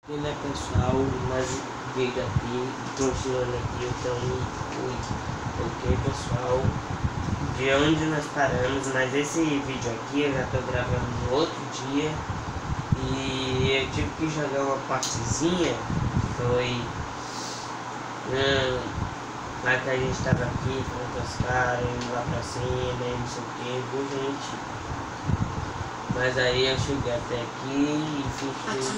E né, pessoal, mais um vídeo aqui, continuando aqui, então, ok, pessoal, de onde nós paramos, mas esse vídeo aqui eu já tô gravando no outro dia e eu tive que jogar uma partezinha, foi lá que a gente tava aqui, falando com os caras, indo lá pra cima, e não sei o que, viu, gente? Mas aí eu cheguei até aqui e fiz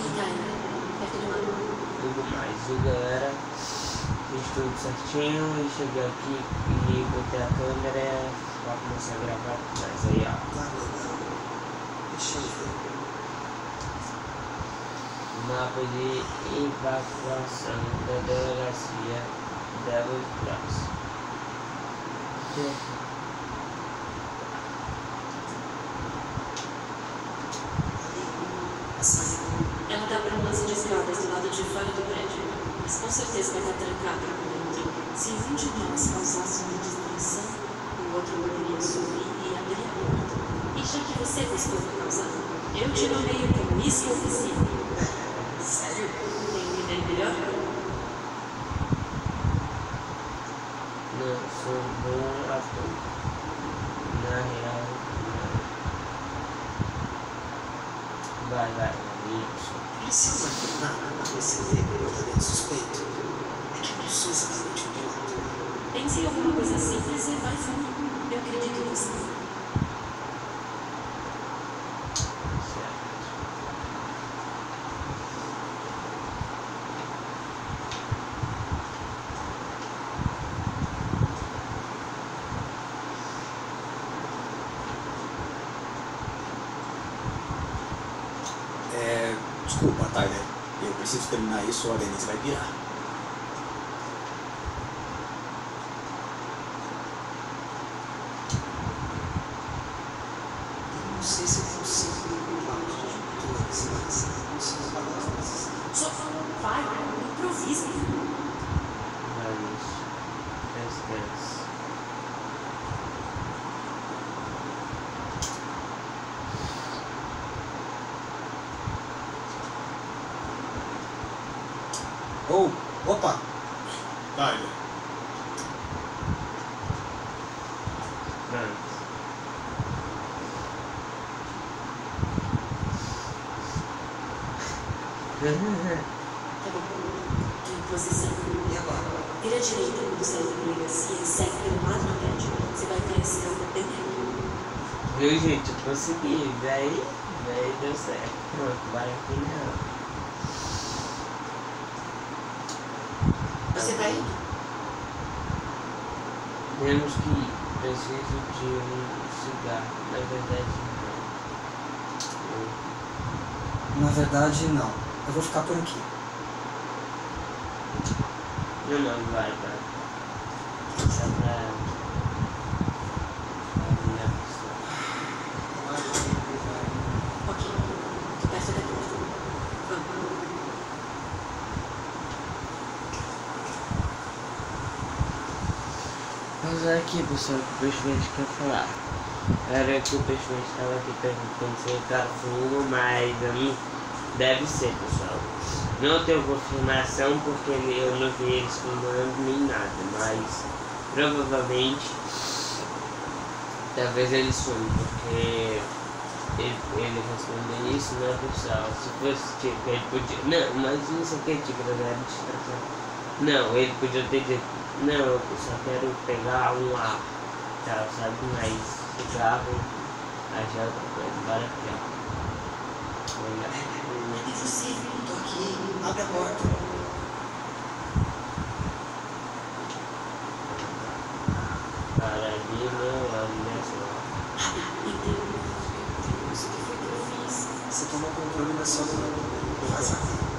tudo mais, viu, galera? Fiz tudo certinho e cheguei aqui e botei a câmera pra começar a gravar. Mas aí, ó. Deixa eu ver. Mapa de evacuação da delegacia Devil Cross. Ela dá para umas de escadas do lado de fora do prédio, mas com certeza vai estar trancada por dentro. Se um de nós causasse uma distração, o outro poderia subir e abrir a porta. E já que você gostou da causar, eu te nomeio como Miss Oficina. Sério? Tem uma ideia melhor? Não sou um bom ator. Na real, não. Vai, isso. Precisa nada nesse comportamento suspeito. É que eu não sou exatamente um piloto. Pense em alguma coisa simples e vai fundo. Eu acredito em você. Desculpa, Tyler. Eu preciso terminar isso ou a Denise vai virar. Eu não sei se eu consigo limpar os disjuntores, mas não são as palavras. Só vai, improvisa. Descanse. Oh, opa! Tyler, Tá bom. Em posição. E agora? Vira à direita quando sair da delegacia e segue pelo lado do prédio. Você vai ter a escada bem ali. Viu, gente? Eu consegui. Daí deu certo. Pronto, vai aqui não. Você vai indo? Temos que ir. Preciso de um cigarro. Na verdade, não. Na verdade, não. Eu vou ficar por aqui. Não, vai. Só pra... Ok. Tô perto da porta. Vamos. Mas é aqui, pessoal, que o peixe quer falar. Era que o peixe estava aqui perguntando se é cafugo, mas deve ser, pessoal. Não tenho confirmação porque eu não vi eles filmando nem nada, mas provavelmente talvez eles sumam, porque ele respondeu isso, né, pessoal? Se fosse tipo, ele podia. Não, mas isso aqui é tipo da distração. Não, ele podia ter dito, não, eu só quero pegar um ar, tal, sabe? Mas cigarro, achar outra coisa, bora aqui, ó. E você? Tô aqui. Abre a porta. Para ali, não, nessa. Entendo. Deus, o que foi que eu fiz? Você toma controle da sua vida. Faz a vida.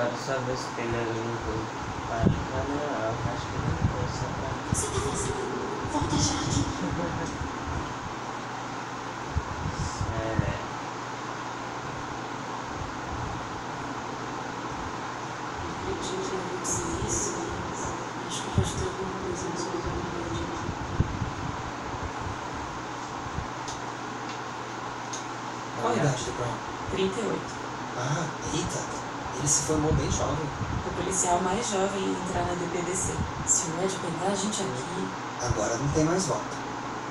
quero saber se tem mais alguma coisa. Não, acho que não é só O que você tá fazendo? Volta já aqui. É. Acredito que eu fiz isso, mas acho que pode ter alguma coisa nos colocando no meio. Qual a idade do Brown? 38. Ah, eita. Ele se formou bem jovem. O policial mais jovem a entrar na DPDC. Se o Ed pegar a gente aqui... Agora não tem mais volta.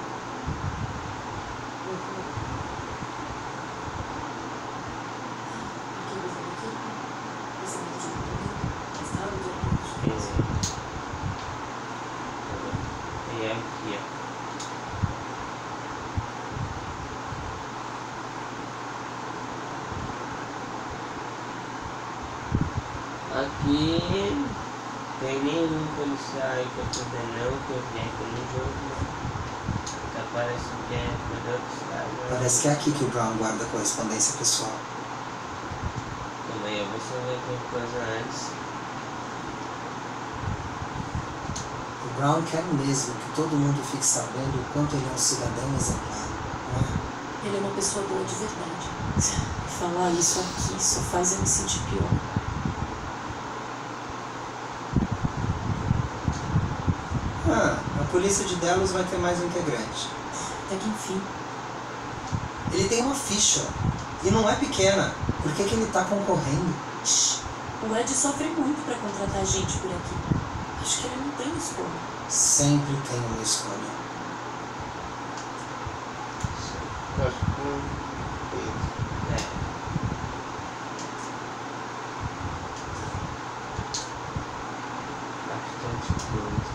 Aqui, aqui. Esse é o motivo também. Estava de E é aqui, ó. Aqui tem nenhum policial aí que eu tô vendo não, que eu vi aqui no jogo. Tá parecendo que é por outro estado. Parece que é aqui que o Brown guarda a correspondência pessoal. Também eu vou só ver qualquer coisa antes. O Brown quer mesmo que todo mundo fique sabendo o quanto ele é um cidadão exemplar, não é? Ele é uma pessoa boa de verdade. Falar isso aqui só faz eu me sentir pior. A polícia de Delos vai ter mais um integrante. Até que enfim. Ele tem uma ficha. E não é pequena. Por que ele tá concorrendo? Shhh. O Ed sofre muito pra contratar gente por aqui. Acho que ele não tem escolha. Sempre tem uma escolha. Acho que bastante coisa.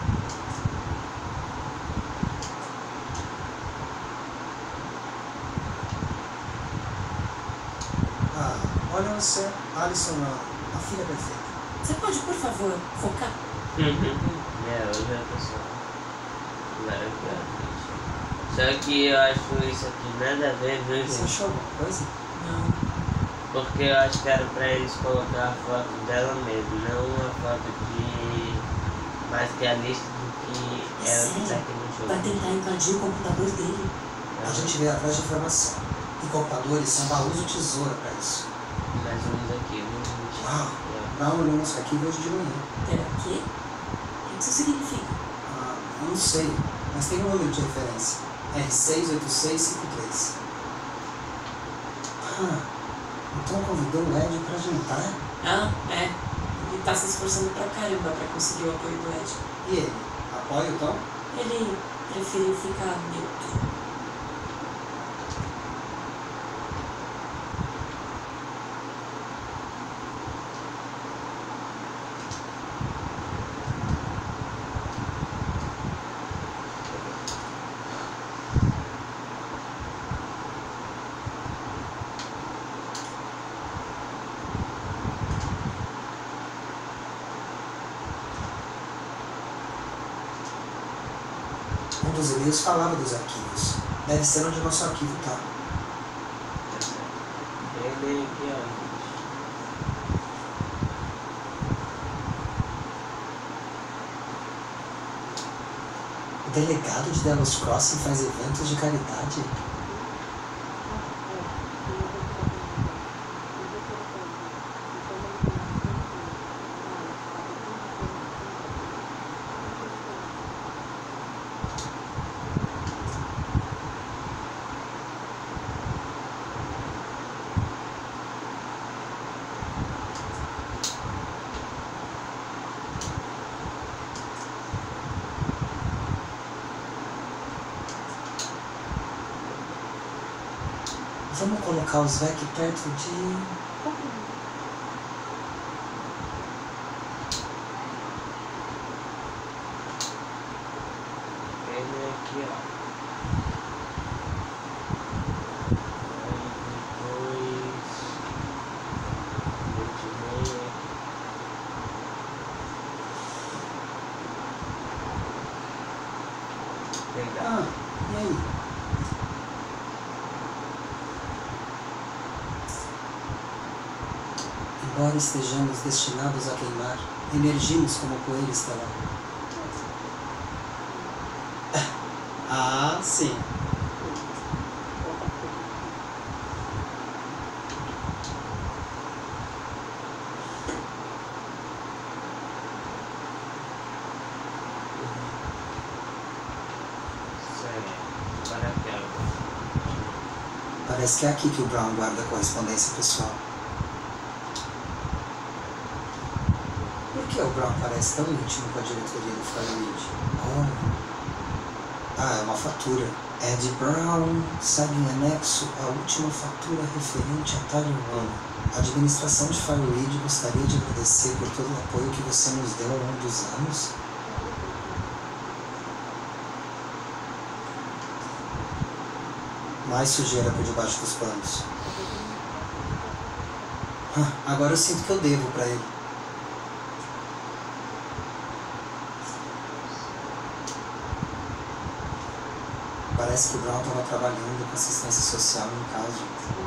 Olha você, Alison, a filha perfeita. Você pode, por favor, focar? Outra pessoa. Maravilhoso. Só que eu acho isso aqui nada a ver, viu, Você gente? achou alguma coisa? Não. Porque eu acho que era pra eles colocar a foto dela mesmo, não uma foto de mais realista do que ela que tá aqui no jogo. Vai tentar invadir o computador dele. A gente veio atrás de informação. E computadores são baús ou tesoura pra isso. Mais uns aqui, uns Uau! Dá uma olhada nos arquivos hoje de manhã. Pera, o quê? O que isso significa? Eu não sei, mas tem um número de referência. R68653. Então convidou o Ed pra jantar? Ah, é. Ele tá se esforçando pra caramba pra conseguir o apoio do Ed. E ele? Apoia o Tom? Ele preferiu ficar neutro. Um dos e-mails falava dos arquivos. Deve ser onde o nosso arquivo tá. Ele aqui, ó. O delegado de Delos Crossing faz eventos de caridade? Vamos colocar os VEC perto de... Ele aqui, ó. Aí depois... 26. Legal. E aí? Embora estejamos destinados a queimar, emergimos como poeira estelar. Ah, sim. Parece que é aqui que o Brown guarda a correspondência pessoal. Por que o Brown parece tão íntimo com a diretoria do Fireweed? É uma fatura. Ed Brown segue em anexo a última fatura referente a Tyler Warner. A administração de Fireweed gostaria de agradecer por todo o apoio que você nos deu ao longo dos anos. Mais sujeira por debaixo dos panos. Agora eu sinto que eu devo pra ele. Parece que o Brown estava trabalhando com assistência social em caso.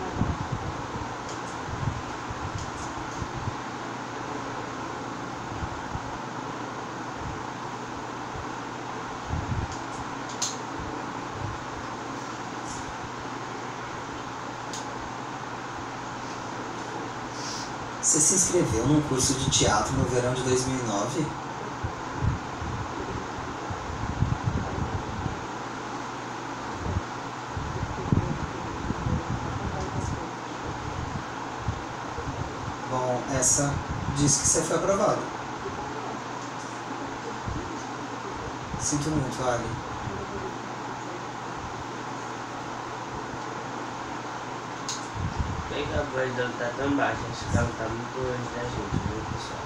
Você se inscreveu num curso de teatro no verão de 2009? Bom, essa diz que você foi aprovado. Sinto muito, Ali. Bem que a voz dela tá tão baixa, acho que ela tá muito longe da gente, viu, pessoal?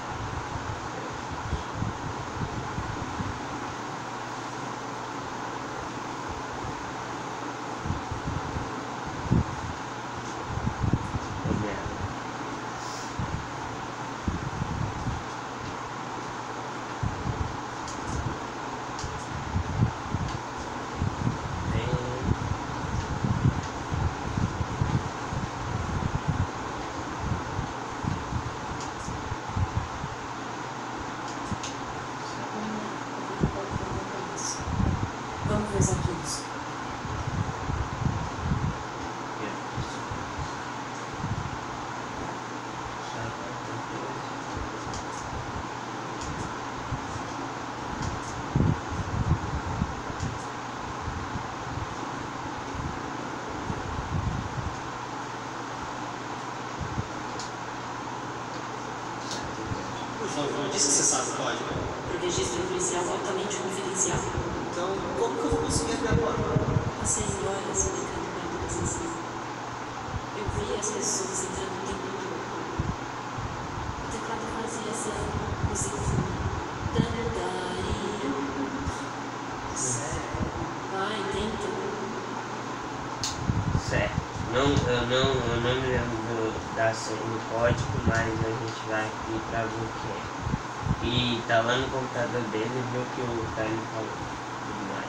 Vamos ver os arquivos. Por favor, diz que você sabe o código. Pro registro policial altamente confidencial. Então, como que eu vou conseguir abrir a porta? Passei horas brincando com a adolescência. Eu via as pessoas entrando o tempo todo. O teclado fazia essa música. Vai, tenta. Certo. Eu não me lembro da senha do código, mas a gente vai aqui pra ver o que é. E tá lá no computador dele e viu o que o Tyler falou. Tudo mais.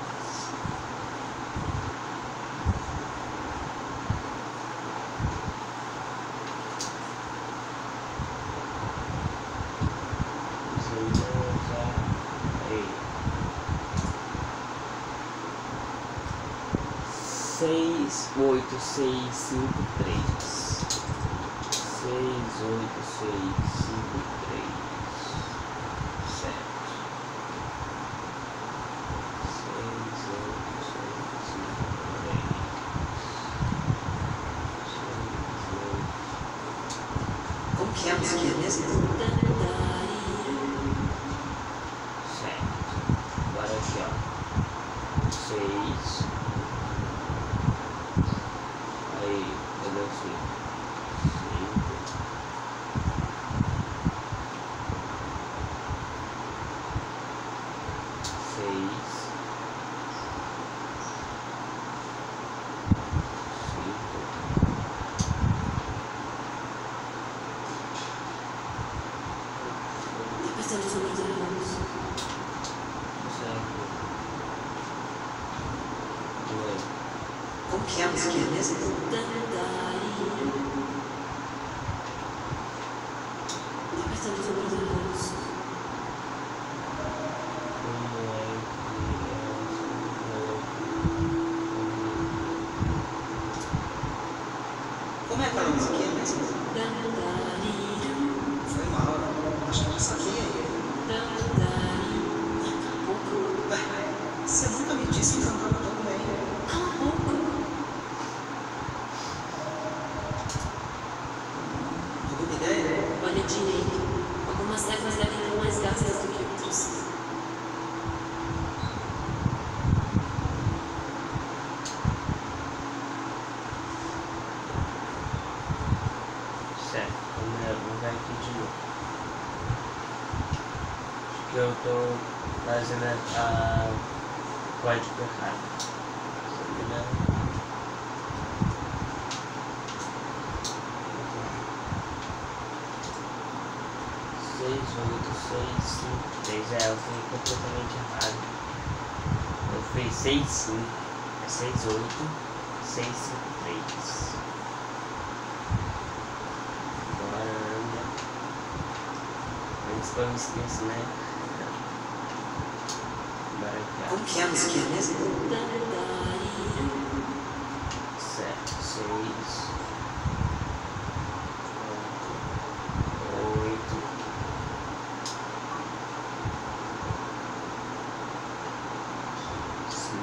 Aí. 68653. 68653. Certo. 68653. Como que é a musiquinha mesmo? Certo. Agora aqui, ó. 6. Aí, eu não sei. 6. Como que é a musiquinha mesmo? Como é aquela musiquinha mesmo? Foi mal, acho que eu já saquei aí. Ué, você nunca me disse que cantava tão bem. Cala a boca. Alguma ideia? Olha direito. Algumas teclas devem ter mais gastas do que outras. Certo, vamos ver aqui de novo. Acho que eu tô fazendo a código errado. Seis, 8, 6, 5, 3. Eu fui completamente errado. Eu fiz 6, 5. É 6, 8, 6, 5, 3. Agora anda. Antes que eu me esqueça, né? Agora aqui, Como que é a musiquinha mesmo? 7, 6, 8, 5,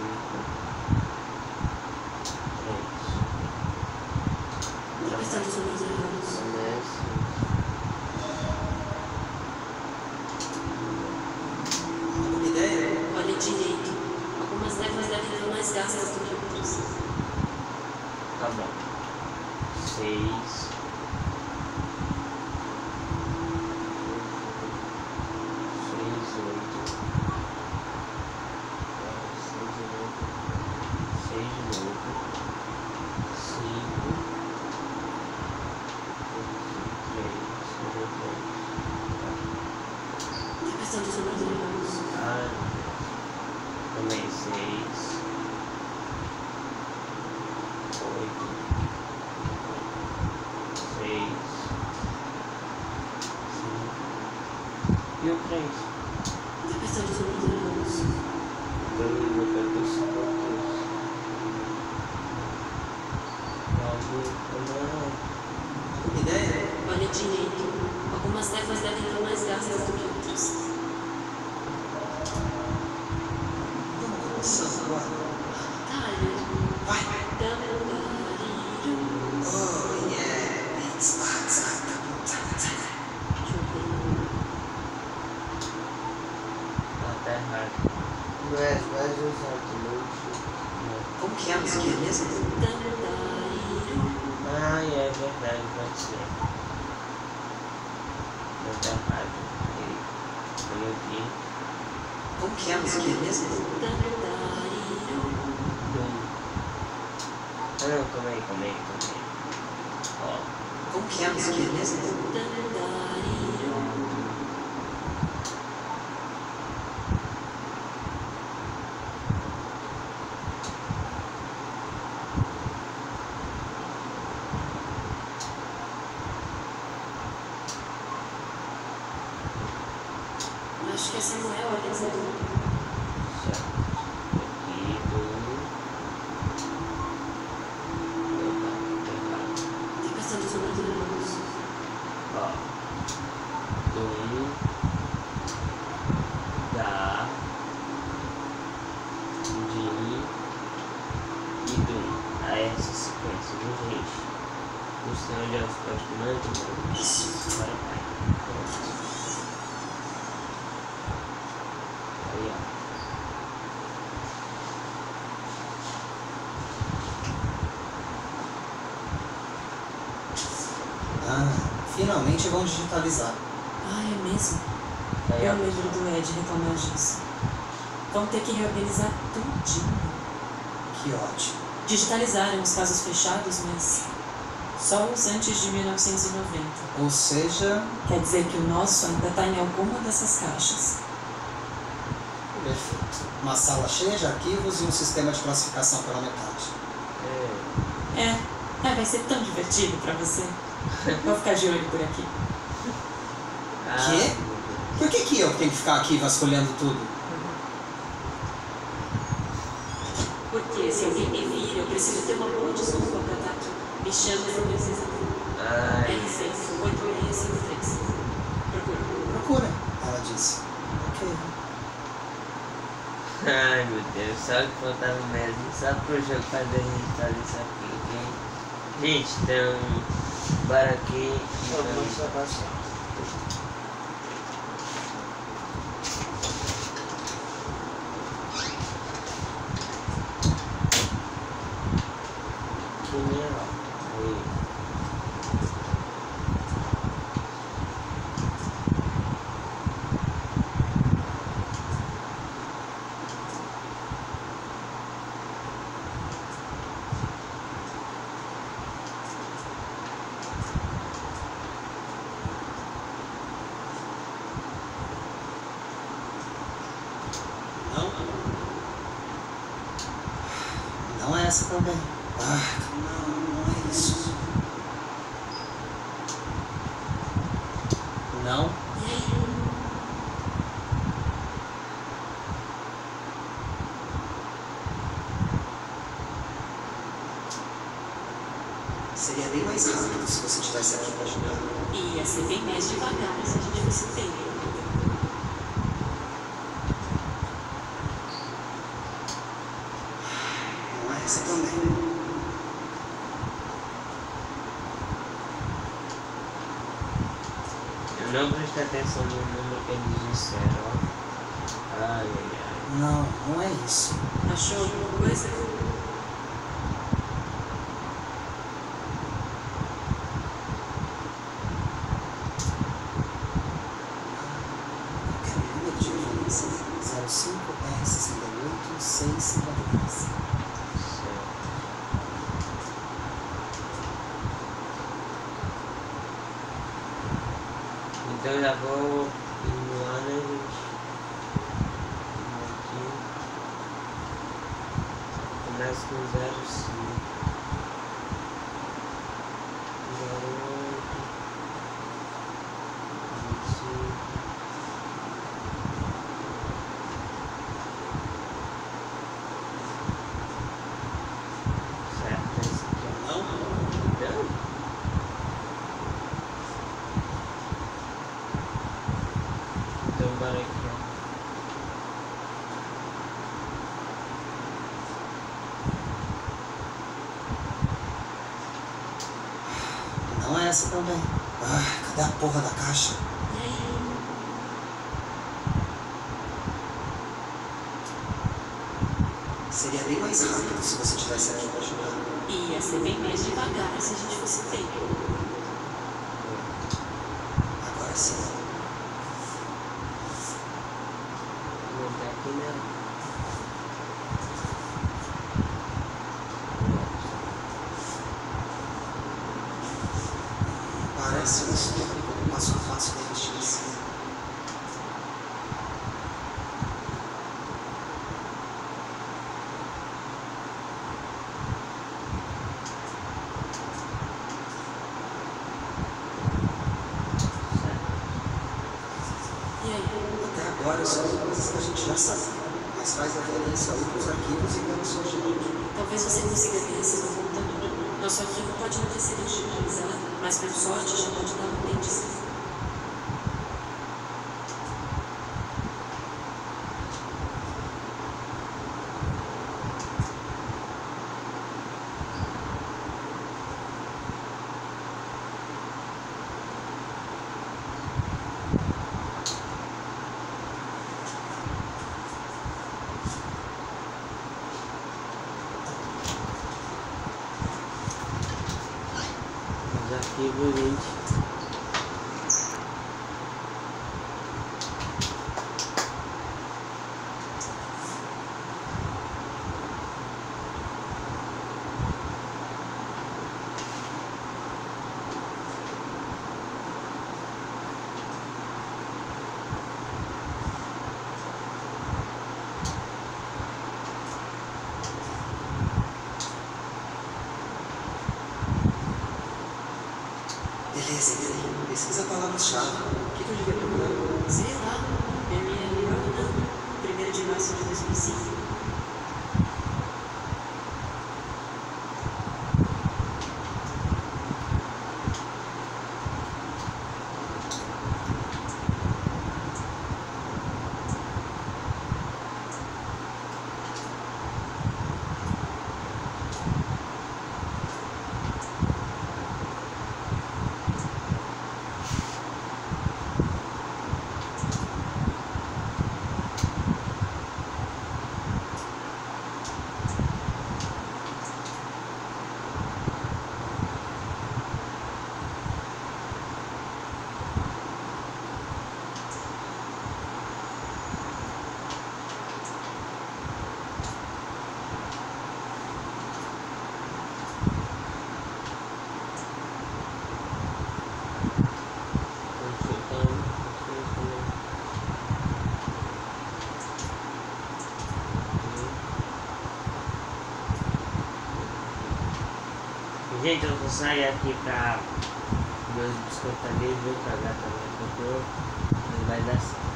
3. Tá prestando os números errados. Alguma ideia? Olha direito. Algumas teclas devem ter mais gastas do que outras. Tá bom. 6. E o 3? Tá prestando os números errados. Então eu vou perder os pontos. Alguma ideia? Olha direito. Algumas teclas devem ter mais gastas do que outras. Vamos começando agora. Tyler. Vai! Damariru. Oh, yeah! It's Tá errado. Não é mais exatamente. Como que é a musiquinha mesmo? Damariru. Ah, é verdade, pode ser. Não tá errado. Como eu vi. Como que é a musiquinha mesmo? Damariru. Ah, não, calma aí. Ó. Como que é a musiquinha mesmo? Damariru. Acho que é Samuel Alexandre. Certo. Aqui do. Errado. Tá prestando os números errados. Ó. Do. Da. De. E do. A essa sequência, viu, gente? Você olha os códigos, Isso. agora vai. Pronto. Aí, ó. Ah, finalmente vão digitalizar. Ah, é mesmo? Aí, Eu ó. lembro do Ed reclamar disso. Vão ter que reorganizar tudinho. Que ótimo. Digitalizaram os casos fechados, mas só os antes de 1990. Ou seja, Quer dizer que o nosso ainda está em alguma dessas caixas. perfeito. Uma sala cheia de arquivos e um sistema de classificação pela metade. Vai ser tão divertido pra você. Vou ficar de olho por aqui. Quê? Por que eu tenho que ficar aqui vasculhando tudo? Porque se alguém me vir, eu preciso ter uma boa desculpa pra estar aqui. Me chamo Fabrício. Ai, R6 8653. Procura. Procura, ela disse. Ok. ai meu Deus, só que faltava mesmo. Só pro jogo fazer a gente fazer isso aqui, ok? Gente, então, bora aqui. Vamos avançar. Que melhor. Aí. Não? Não é essa também. Ah, não é isso. Não? E aí? Seria bem mais rápido se você tivesse aqui para ajudar. E ia ser bem mais devagar se a gente fosse tempo. Não é essa também. Eu não prestei atenção no número que eles disseram, ó. Ai, ai, ai. Não é isso. Achou alguma coisa? Eu quero o número de referência. 05R68-653. Certo. Então eu já vou indo lá, né, gente? Aqui. Começa com 05. 08. 25. Certo, esse aqui é Não? não. Então bora aqui, ó. Não é essa também. Ah, cadê a porra da caixa? E aí? Seria bem mais rápido se você tivesse aqui para ajudar. E ia ser bem mais devagar se a gente fosse tempo. Agora sim. Vou botar aqui, né? Parece um estudo como passo a passo da investigação. E aí? Até agora são coisas que a gente já sabe, mas faz referência a outros arquivos e gravações de áudio. Talvez você consiga ver esses no computador. Nosso arquivo pode não ter sido digitalizado, mas por sorte já pode dar um índice. Os arquivos, gente. Beleza, e aí? Pesquisa a palavra-chave. O que eu devia procurar? Sei lá, Marianne Ronan, 1º de março de 2005. Gente, eu vou sair aqui pra meus biscoitos ali, viu? Que a gata vai comprou. Não vai dar certo.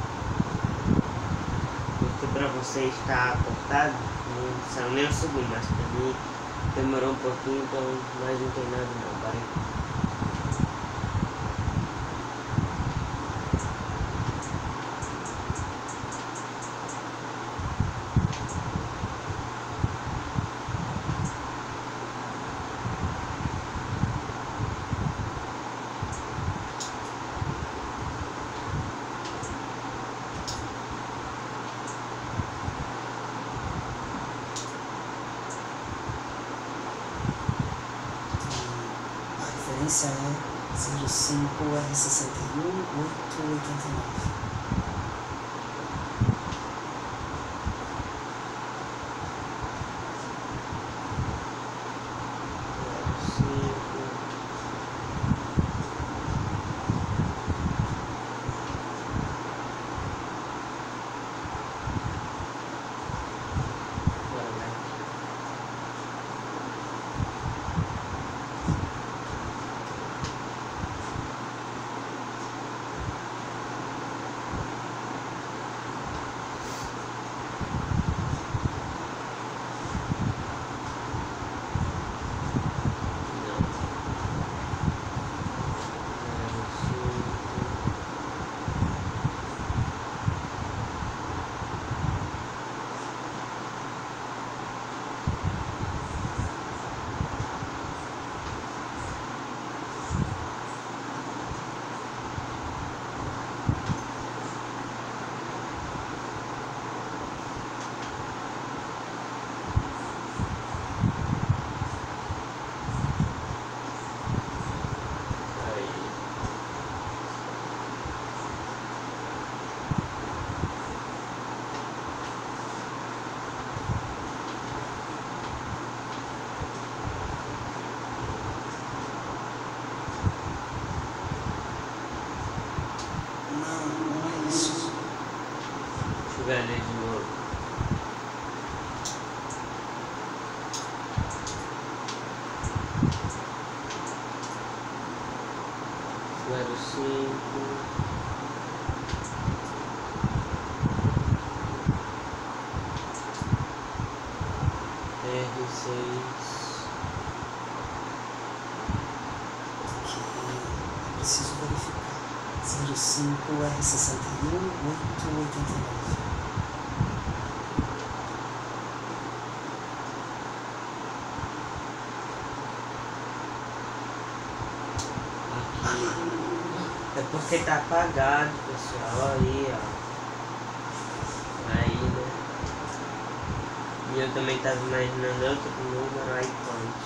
Porque pra vocês tá cortado, não saiu nem um segundo, mas pra mim demorou um pouquinho, então mais não tem nada não, parei. A referência é 05R61889. Não é isso. Deixa eu ver ali de novo. Zero cinco. R6. Aqui eu preciso verificar. 05R61889. É porque tá apagado, pessoal. Aí, ó. Aí, né? E eu também tava imaginando outro número aí pronto.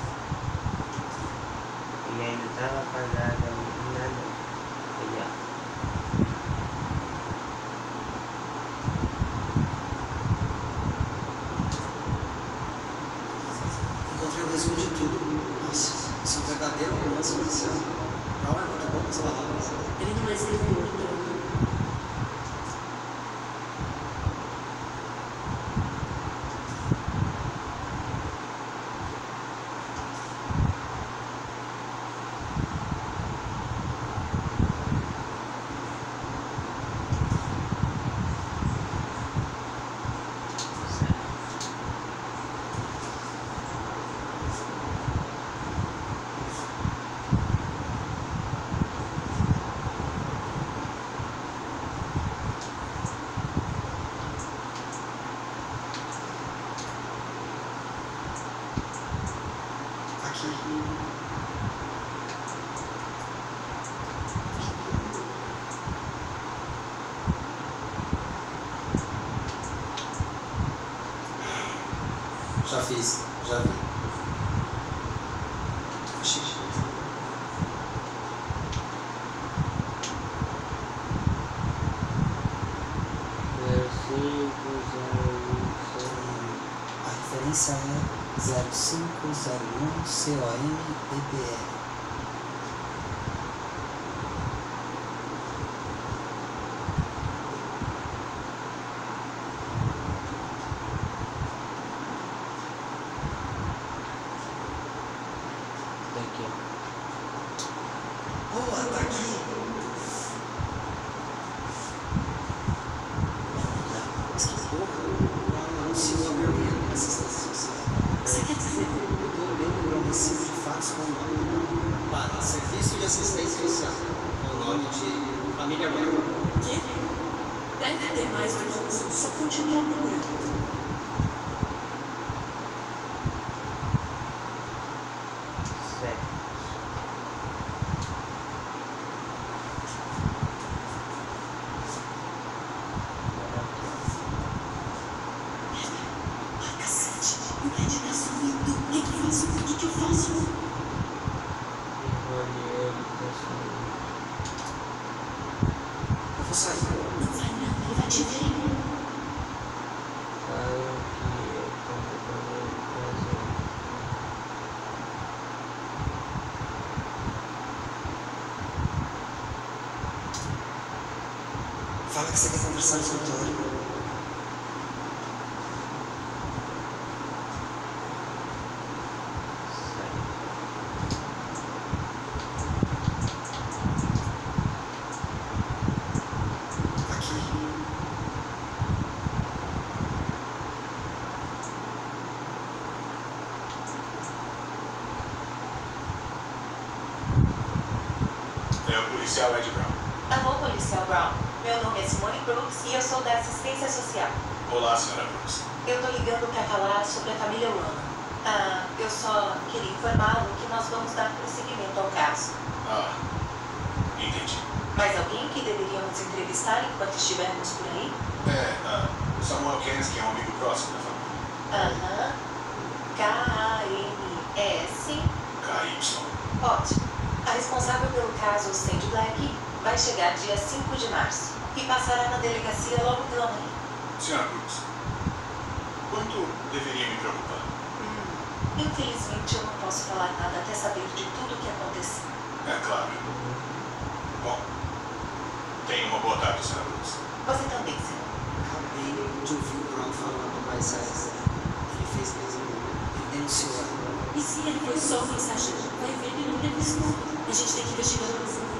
E ainda tava apagado ainda não. Aí, ó. Encontrei o resumo de tudo. Nossa, isso é um verdadeiro romance policial. Não é muito bom as palavras. Ele não é escreveu então. Aqui. Já fiz, já vi. Xixi. Zero cinco, zero um, A referência é 0501 COM-BPR. Boa, tá aqui. Mas que porra. Anunciou a Berlina na assistência social. Você quer dizer? Eu tô olhando para um recibo de fax com o nome. Para Serviço de Assistência Social. Com o nome de Família Berlina. Quê? Deve ter mais do que um. Só continua procurando. Ai, cacete. O Ed tá sumindo. O que que eu faço? O que que eu faço? Eu vou sair. Não vai não, ele vai te ver. Fala que você quer conversar no escritório. Aqui. É o policial Ed Brown. Alô, policial Brown. Meu nome é Simone Brooks e eu sou da assistência social. Olá, senhora Brooks. Eu tô ligando para falar sobre a família Wanda. Eu só queria informá-lo que nós vamos dar prosseguimento ao caso. Ah, entendi. Mais alguém que deveríamos entrevistar enquanto estivermos por aí? O Samuel Keynes, que é um amigo próximo da família. Aham. K-A-N-S. KY. Ótimo. A responsável pelo caso Sandy Black vai chegar dia 5 de março e passará na delegacia logo pela manhã. Senhora Brooks, quanto deveria me preocupar? Infelizmente eu não posso falar nada até saber de tudo o que aconteceu. É claro. Bom, tenha uma boa tarde, senhora Brooks. Você também, senhor. Acabei de ouvir o Brown falando, mas ele fez mesmo. Ele denunciou ela. E se ele foi só um mensageiro? Vai ver, ele não teve isso. A gente tem que investigar no fundo.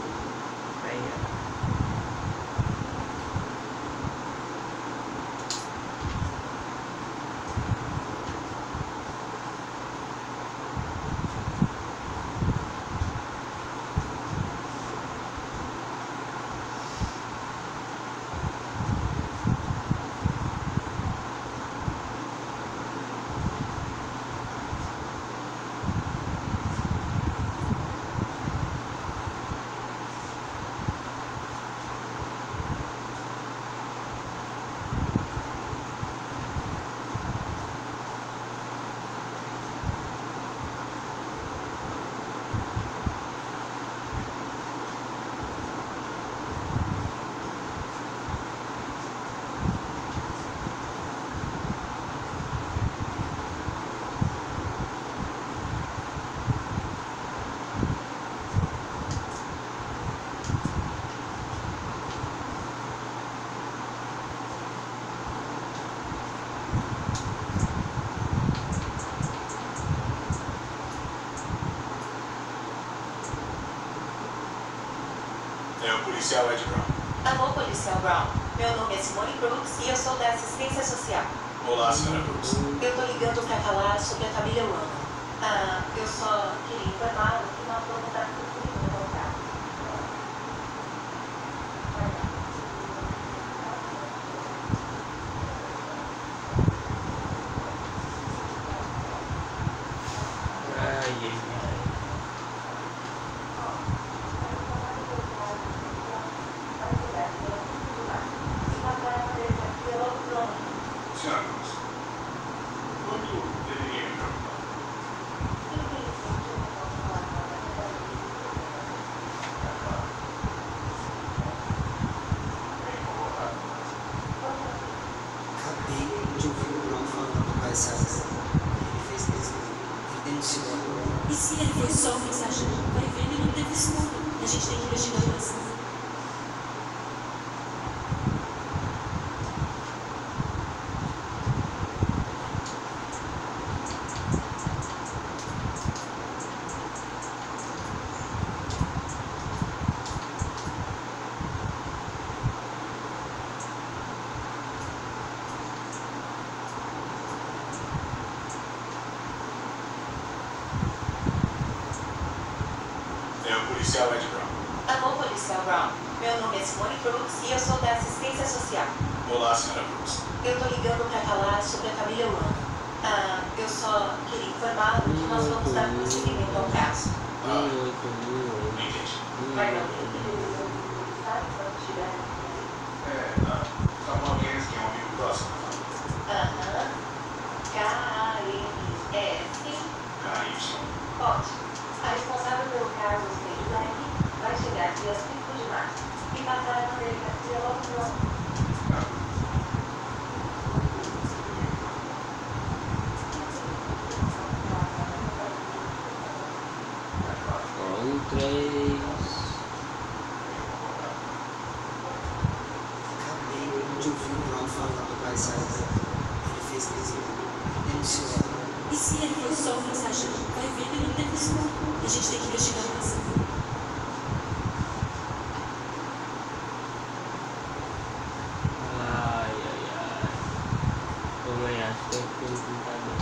É o policial Ed Brown. Alô, policial Brown. Meu nome é Simone Brooks e eu sou da assistência social. Olá, senhora Brooks. Eu tô ligando para falar sobre a família Wanda. Eu só queria informá-lo que nós vamos dar prosseguimento ao caso. Ai. Senhora Brooks, quanto deveria me preocupar? policial Ed Brown. Alô, policial Brown. Meu nome é Simone Crooks e eu sou da assistência social. Olá, senhora Brooks. Eu tô ligando para falar sobre a família Wanda. Eu só queria informá-lo que nós vamos dar prosseguimento ao caso. Entendi. Vai não. Sabe quando tiver? Alguém que é um amigo próximo da família. K-A-M-S. KY. Ótimo. A responsável pelo caso Stage Black vai chegar dia 5 de março e passará na delegacia logo logo. Um, 3. Acabei de ouvir o Brown falando com a Isaiah. Ele fez mesmo. Denunciou ela. E se ele foi só um mensageiro? Vai ver que ele não teve escola. A gente tem que investigar a ação. Ai. Também acho que é aquilo que não tá bem.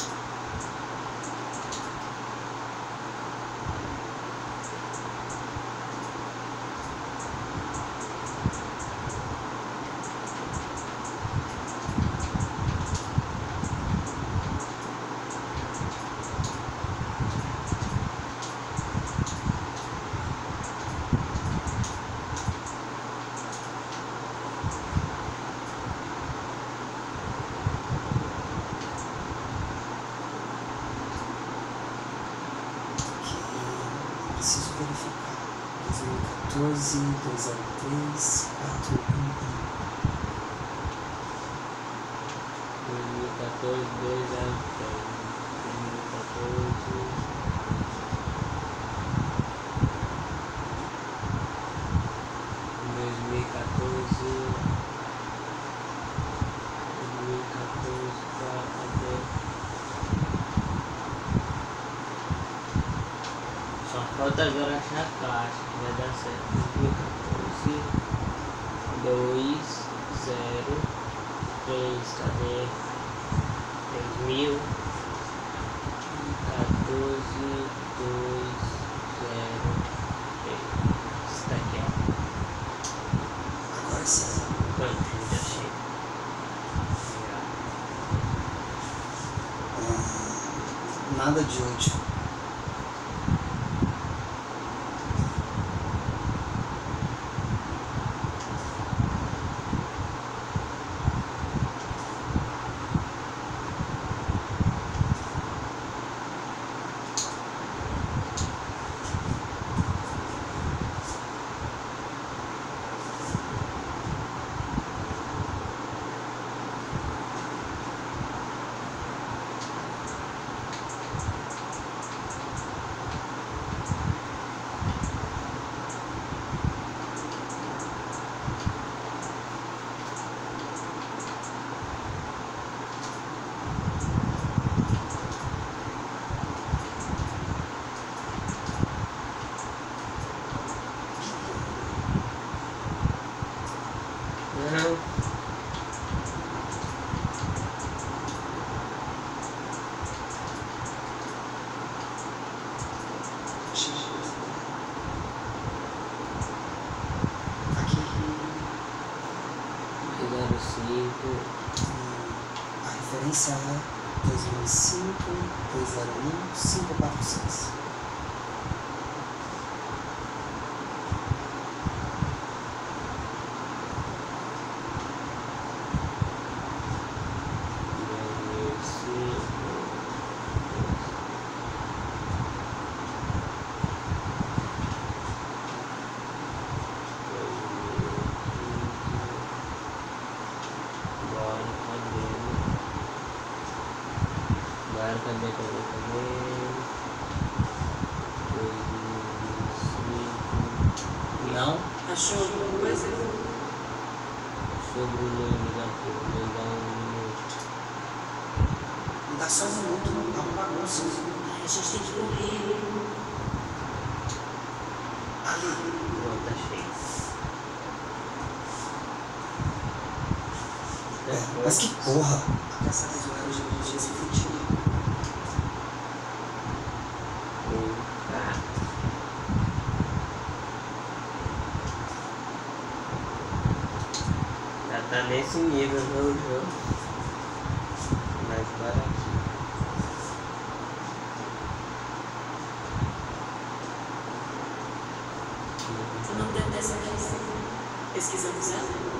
Preciso verificar. 2014, 203, 411. 2014, só falta agora achar a caixa que vai dar certo. 2014 203, cadê? 2014 203. Está aqui, ó. Agora sim. Pronto, já achei. Nada de útil. Não. Aqui. 205. A referência é 2005, 201, 546. Cadê? 2005. Não? Achou alguma coisa? Sobre o nome daqui, vou dar um minuto. Me dá só um minuto, não dá uma bagunça. Ai, a gente tem que correr. Ali. Pronto, achei. Mas que porra! A caçada de horário de emergência infantil. tá nesse nível no jogo. Mais baratinho. O nome dessa questão. Pesquisamos ela?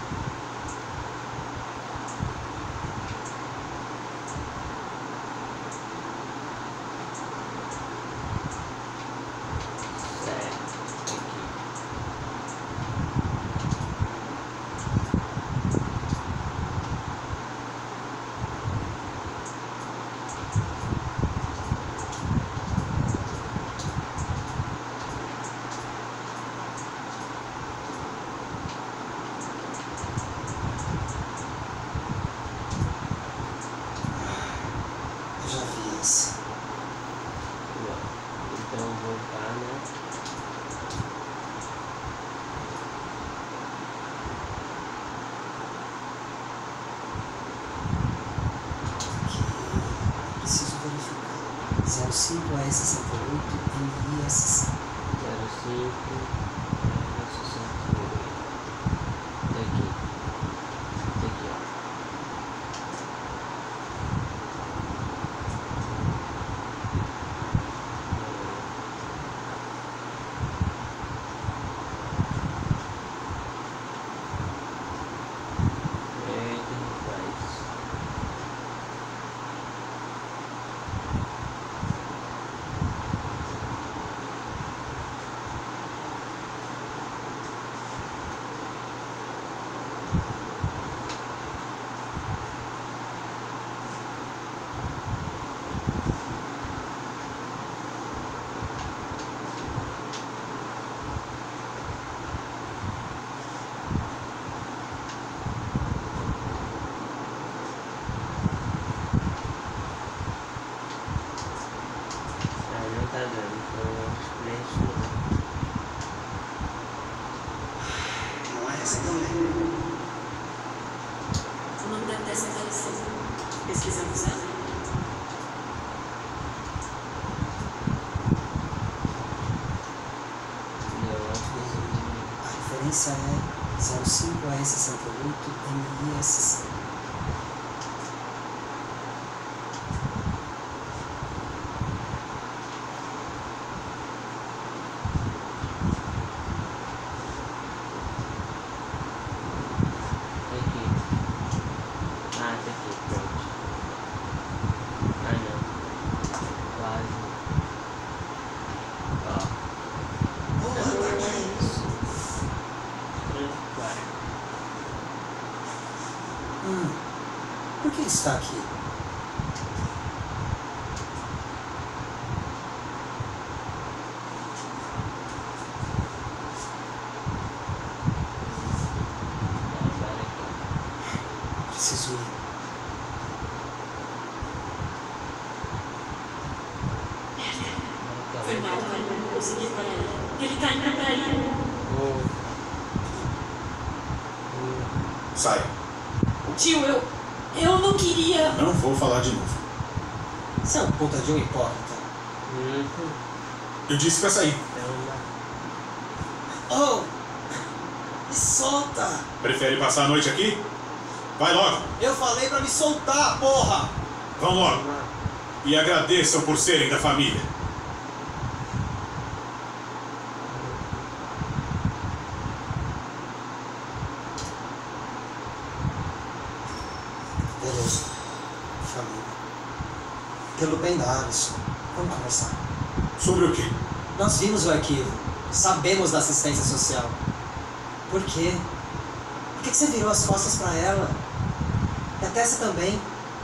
Eu já vi essa. Então voltar, né? Que preciso verificar. 05S68 MISC. 05 68. Daqui. Daqui, ó. Eita, rapaz. Não tá dando, então eu acho que nem isso não. Não é essa também. O nome dessa questão. Pesquisamos ela? Eu acho que isso A referência é 05S68 MISC. aqui. Ah, tá aqui, pronto. Ah, não. Quase. Ó. Porra, tá aqui. Isso. Vai. Por que está aqui? Agora aqui. Preciso ir. Foi mal, pai. Não consegui parar ele. Ele tá indo pra aí. Sai. Tio, eu não queria. Não vou falar de novo. Você é um puta de um hipócrita. Eu disse pra sair. Oh! Me solta! Prefere passar a noite aqui? Vai logo. Eu falei pra me soltar, porra! Vão logo. E agradeçam por serem da família. Beleza. Família. Pelo bem da Alisson, vamos conversar. Sobre o quê? Nós vimos o arquivo. Sabemos da assistência social. Por quê? Por que você virou as costas pra ela? E a Tessa também.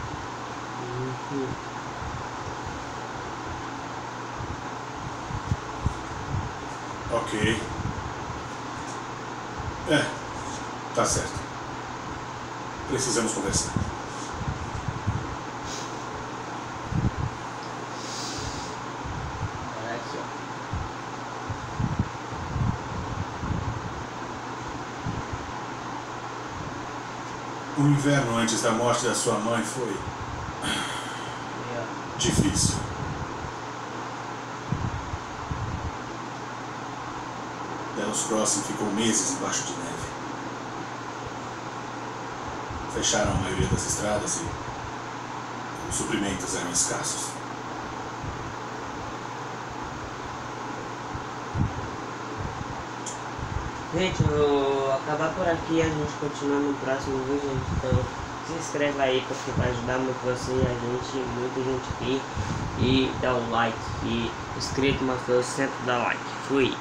Ok. É, tá certo. Precisamos conversar. Aqui, ó. O inverno antes da morte da sua mãe foi difícil. Delos Crossing ficou meses embaixo de neve. fecharam a maioria das estradas e os suprimentos eram escassos. Gente, eu vou acabar por aqui e a gente continua no próximo vídeo, gente. Então se inscreve aí porque vai ajudar muito você e a gente, muita gente aqui. E dá um like. E inscrito, mas sempre dá like. Fui!